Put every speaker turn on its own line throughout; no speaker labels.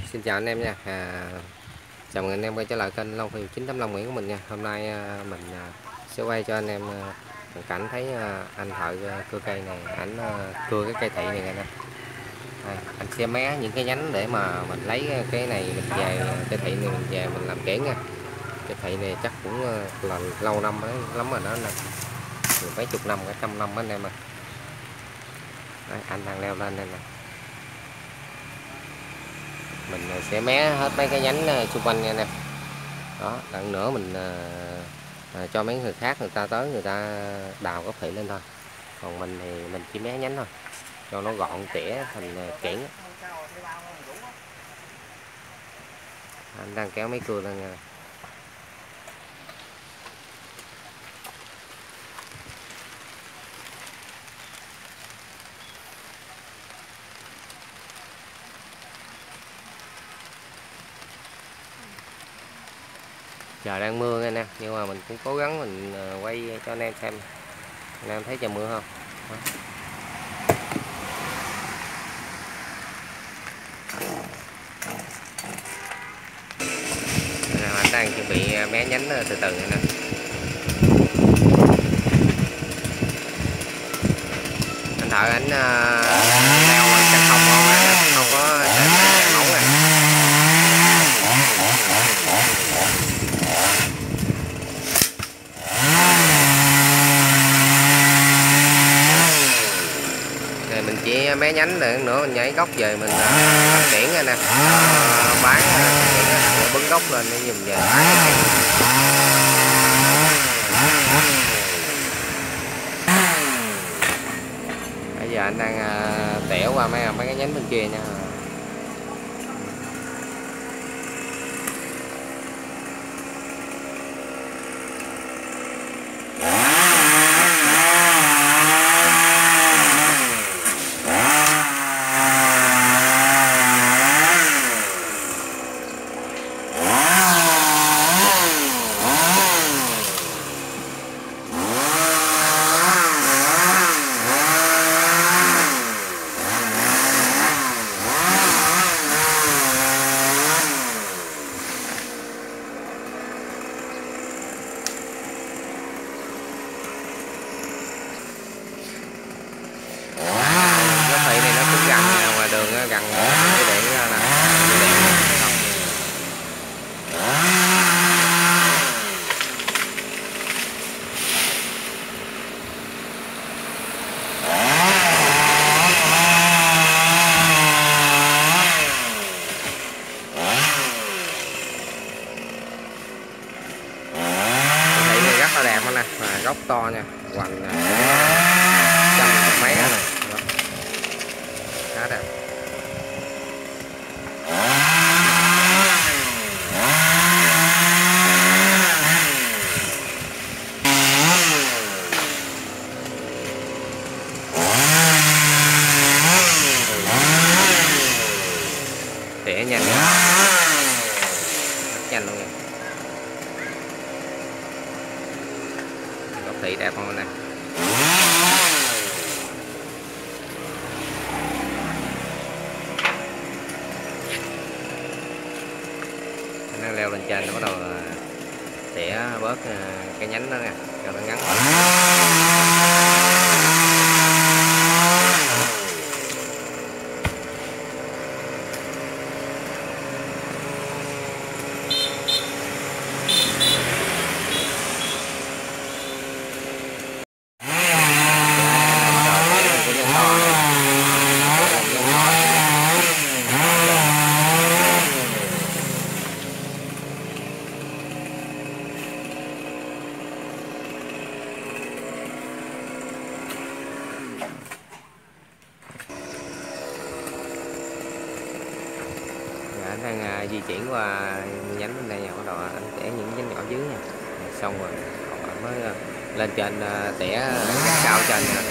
Xin chào anh em nha. Chào mừng anh em quay trở lại kênh Long Phil 985 Nguyễn của mình nha. Hôm nay mình sẽ quay cho anh em hoàn cảnh thấy anh thợ cưa cây này, ảnh cưa cái cây thị này nè. Anh sẽ mé những cái nhánh để mà mình lấy cái này mình về, cây thị này mình về mình làm kiển nha. Cây thị này chắc cũng là lâu năm lắm rồi đó nè, mấy chục năm, cả trăm năm anh em à. Đấy, anh đang leo lên đây nè. Mình sẽ mé hết mấy cái nhánh xung quanh nha nè. Đó, đặng nữa mình cho mấy người khác người ta tới người ta đào gốc thị lên thôi. Còn mình thì mình chỉ mé nhánh thôi, cho nó gọn tỉa thành kiển. Anh đang kéo mấy cưa lên nha. Trời đang mưa nghe nè, nhưng mà mình cũng cố gắng mình quay cho anh em xem. Anh em thấy trời mưa không? Đó. Anh đang chuẩn bị mé nhánh từ từ này nè. Anh thợ anh leo bằng chân không không có chạy móng này. Này mình chỉ mé nhánh rồi nữa mình nhảy gốc về mình làm kiển nè, bán bứng gốc lên để dùng về bán. Bây giờ anh đang tỉa qua mấy cái nhánh bên kia nha. Đường gần cái điện là rất là đẹp nè, gốc to nha, hoành trăm mấy nè, khá đẹp. Tỉa nhanh rất nhanh luôn nha. Gốc thị đẹp không nè. Nó leo lên trên nó bắt đầu tỉa bớt cái nhánh đó nè cho nó ngắn. Anh đang di chuyển qua nhánh bên đây nha, bắt đầu anh tỉa những nhánh nhỏ dưới nha, xong rồi anh mới lên trên tỉa cao trên nha.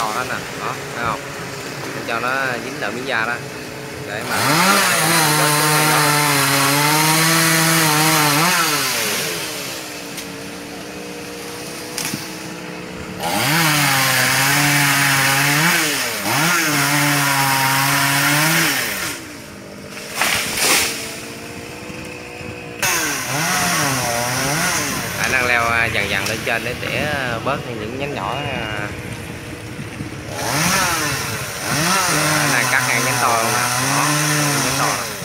to đó nè, đó thấy không, để cho nó dính đỡ miếng da đó để mà rớt xuống ngay đó. Anh đang leo dần dần lên trên để tỉa bớt những nhánh nhỏ. Anh đang cắt ngang nhánh to luôn nè, đó, nhánh to.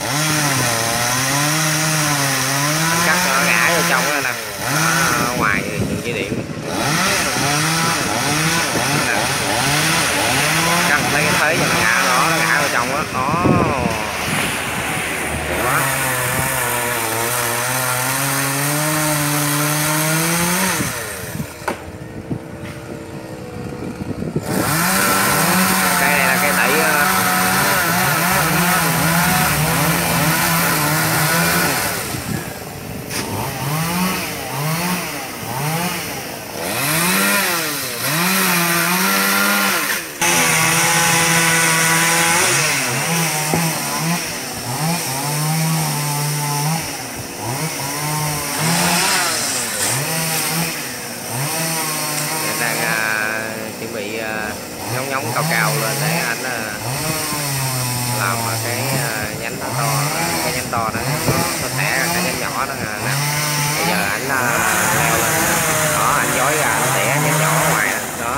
Anh cắt cho nó ngã vô trong đó nè, ở ngoài đường dây điện. Nè. Cắt lấy cái thế cho nó ngã đó, nó ngã vào trong đó, đó. Được quá. Cây này là cây tẩy. Chuẩn bị nhóng nhóng cao cao lên để anh làm cái nhánh nó to, cái nhánh to đó nó tẻ cái nhánh nhỏ đó nè. Bây giờ anh leo lên đó, anh dối ra nó tẻ nhánh nhỏ ở ngoài đó.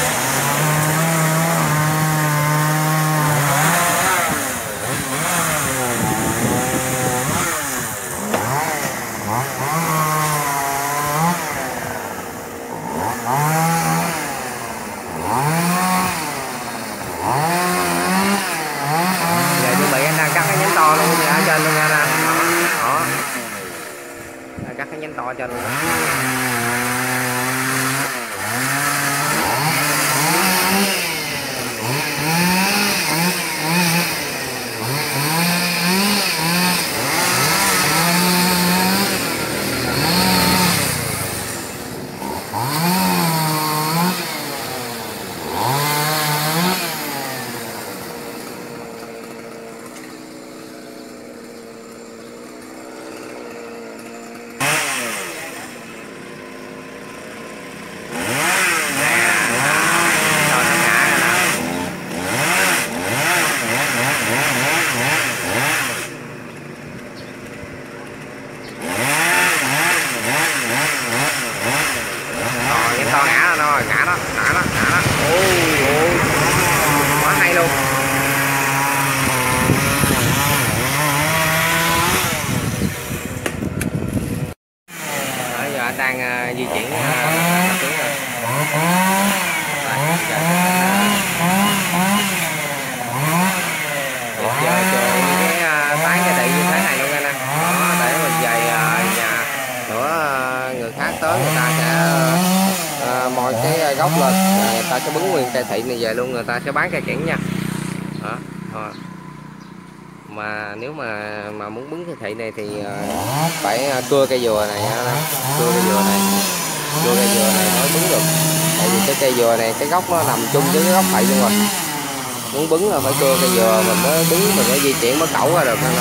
Giờ chuẩn bị anh đang cắt cái nhánh to luôn nha, ở trên luôn nha nè. Đó. Cắt cái nhánh to trên luôn. To ngã rồi, ngã đó. Ôi, quá hay luôn. Bây giờ anh đang di chuyển xuống rồi. Giờ chơi cái tán cái đậy như thế này luôn nha nè. Đó, để mình về nhà nữa người khác tới người ta sẽ moi cái gốc lên, người ta sẽ bứng nguyên cây thị này về luôn, người ta sẽ bán cây kiển nha. Đó. Mà nếu mà muốn bứng cây thị này thì phải cưa cây dừa này, cưa cây dừa này mới bứng được. Tại vì cái cây dừa này cái gốc nó nằm chung với cái gốc thị luôn rồi. Muốn bứng là phải cưa cây dừa mình mới bứng, mình mới di chuyển mới cẩu ra được nên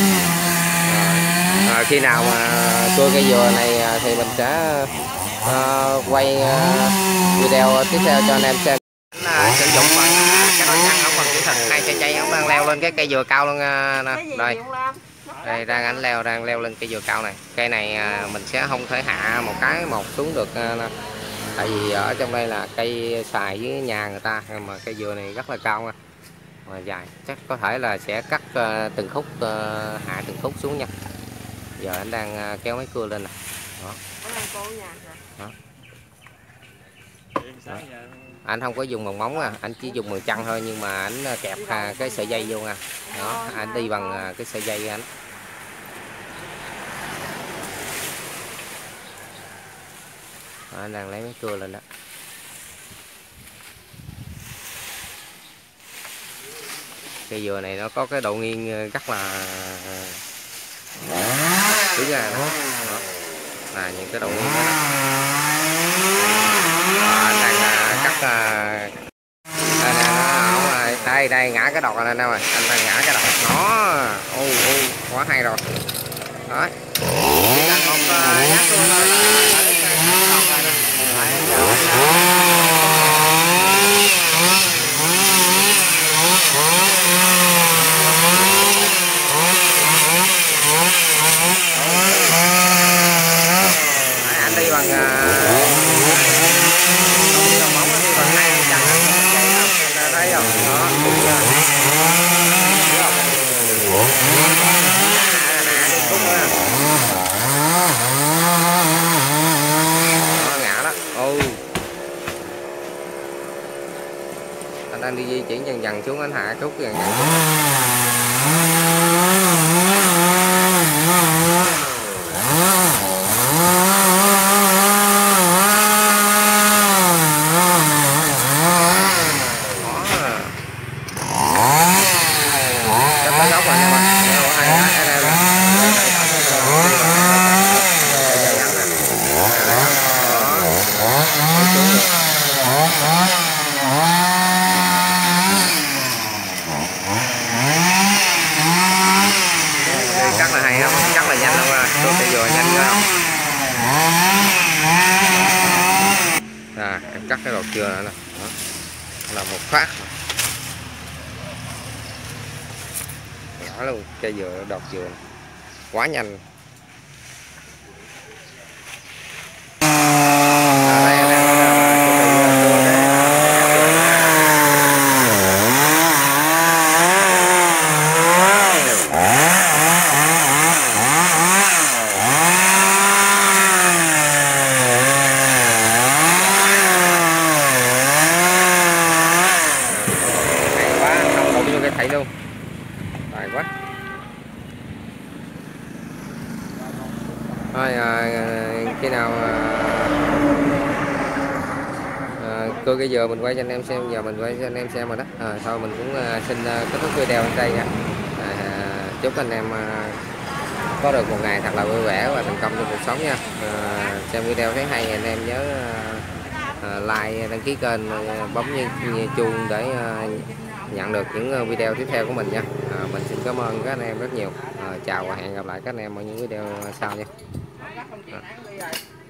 khi nào mà cưa cây dừa này thì mình sẽ quay video tiếp theo cho anh em xem. Sử dụng bằng cái nồi chặn, không bằng kỹ thuật hai cây ông đang leo lên cái cây dừa cao luôn nè. Đây đang leo lên cây dừa cao này. Cây này mình sẽ không thể hạ một cái một xuống được tại vì ở trong đây là cây xài với nhà người ta, mà cây dừa này rất là cao nha, mà dài, chắc có thể là sẽ cắt từng khúc, hạ từng khúc xuống nha. Giờ anh đang kéo mấy cưa lên nè. Đó. Đó. Đó. Anh không có dùng bằng móng anh chỉ dùng bằng chân thôi, nhưng mà anh kẹp cái sợi dây vô nha. Đó, anh đi bằng cái sợi dây anh. Đó, anh đang lấy mấy cưa lên đó. Cây dừa này nó có cái độ nghiêng rất là đứng ra đó. Đó là những cái độ nghiêng đó. Anh đang cắt đây đây ngã cái đọt này đâu rồi, anh đang ngã cái đọt nó. Quá hay rồi đó. Chỉ cần một nhát cua thôi là lấy cái đọt rồi nè. Anh đi bằng móng, đi bằng hai chân thấy không đó, đúng chưa? Ngã đó. Anh đang đi di chuyển dần dần xuống, anh hạ chút dần dần xuống. Cắt là hay không? Cắt là nhanh không à? Tôi sẽ vừa nhanh nữa không? Em cắt cái đọt dừa nữa nè. Đó. Là một phát. Nhỏ luôn, cây dừa, đọt dừa. Quá nhanh. Thấy luôn, tài quá. Thôi khi nào cưa cái dừa mình quay cho anh em xem, giờ mình quay cho anh em xem rồi đó. Thôi mình cũng xin kết thúc video ở đây nha. Chúc anh em có được một ngày thật là vui vẻ và thành công trong cuộc sống nha. Xem video thấy hay anh em nhớ like, đăng ký kênh, bấm như chuông để nhận được những video tiếp theo của mình nha. Mình xin cảm ơn các anh em rất nhiều. Chào và hẹn gặp lại các anh em ở những video sau nha.